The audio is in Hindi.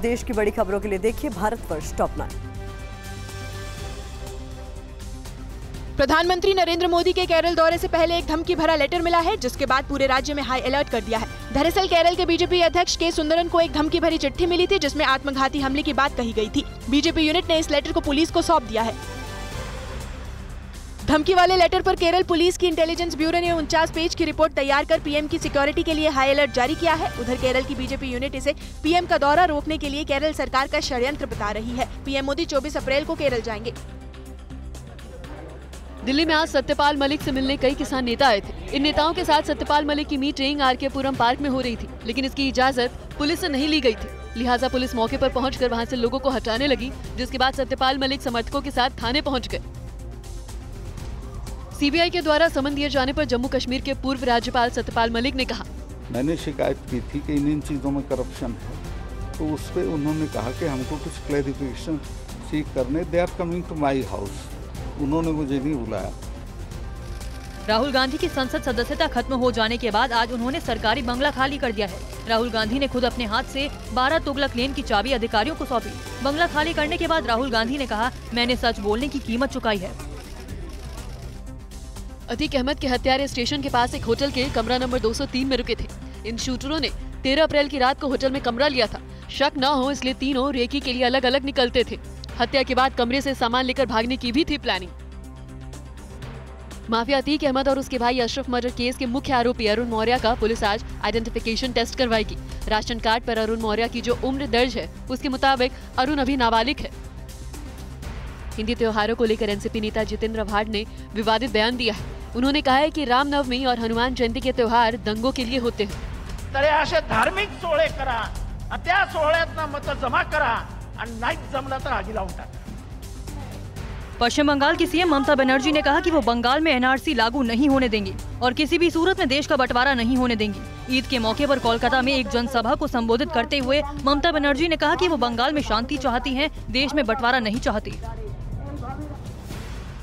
देश की बड़ी खबरों के लिए देखिए भारतवर्ष टॉप 9। प्रधानमंत्री नरेंद्र मोदी के केरल दौरे से पहले एक धमकी भरा लेटर मिला है, जिसके बाद पूरे राज्य में हाई अलर्ट कर दिया है। दरअसल केरल के बीजेपी अध्यक्ष के सुंदरन को एक धमकी भरी चिट्ठी मिली थी, जिसमें आत्मघाती हमले की बात कही गई थी। बीजेपी यूनिट ने इस लेटर को पुलिस को सौंप दिया है। धमकी वाले लेटर पर केरल पुलिस की इंटेलिजेंस ब्यूरो ने 49 पेज की रिपोर्ट तैयार कर पीएम की सिक्योरिटी के लिए हाई अलर्ट जारी किया है। उधर केरल की बीजेपी यूनिट इसे पीएम का दौरा रोकने के लिए केरल सरकार का षड्यंत्र बता रही है। पीएम मोदी 24 अप्रैल को केरल जाएंगे। दिल्ली में आज सत्यपाल मलिक से मिलने कई किसान नेता आए थे। इन नेताओं के साथ सत्यपाल मलिक की मीटिंग आर के पुरम पार्क में हो रही थी, लेकिन इसकी इजाजत पुलिस से नहीं ली गई थी। लिहाजा पुलिस मौके पर पहुंचकर वहां से लोगों को हटाने लगी, जिसके बाद सत्यपाल मलिक समर्थकों के साथ थाने पहुंच गए। सीबीआई के द्वारा समन दिए जाने पर जम्मू कश्मीर के पूर्व राज्यपाल सत्यपाल मलिक ने कहा, मैंने शिकायत की थी कि इन चीज़ों में करप्शन है, तो उस पर उन्होंने कहा कि हमको कुछ क्लैरिफिकेशन सीख करने, they are coming to my house. उन्होंने मुझे नहीं बुलाया। राहुल गांधी की संसद सदस्यता खत्म हो जाने के बाद आज उन्होंने सरकारी बंगला खाली कर दिया है। राहुल गांधी ने खुद अपने हाथ से 12 तुगलक लेन की चाबी अधिकारियों को सौंपी। बंगला खाली करने के बाद राहुल गांधी ने कहा, मैंने सच बोलने की कीमत चुकाई है। अतीक अहमद के हत्यारे स्टेशन के पास एक होटल के कमरा नंबर 203 में रुके थे। इन शूटरों ने 13 अप्रैल की रात को होटल में कमरा लिया था। शक न हो इसलिए तीनों रेकी के लिए अलग अलग निकलते थे। हत्या के बाद कमरे से सामान लेकर भागने की भी थी प्लानिंग। माफिया अतीक अहमद और उसके भाई अशरफ मर्डर केस के मुख्य आरोपी अरुण मौर्य का पुलिस आज आइडेंटिफिकेशन टेस्ट करवाएगी। राशन कार्ड पर अरुण मौर्य की जो उम्र दर्ज है, उसके मुताबिक अरुण अभी नाबालिग है। हिंदी त्योहारों को लेकर एनसीपी नेता जितेंद्र आव्हाड ने विवादित बयान दिया है। उन्होंने कहा है कि रामनवमी और हनुमान जयंती के त्योहार दंगों के लिए होते हैं। तर असे धार्मिक सोहळे करा, त्या सोहळ्यातनं मतं जमा करा आणि नाही जमलं तर आगी लावून टाका। पश्चिम बंगाल की सीएम ममता बनर्जी ने कहा कि वो बंगाल में एनआरसी लागू नहीं होने देंगी और किसी भी सूरत में देश का बंटवारा नहीं होने देंगी। ईद के मौके पर कोलकाता में एक जनसभा को संबोधित करते हुए ममता बनर्जी ने कहा कि वो बंगाल में शांति चाहती हैं, देश में बंटवारा नहीं चाहती।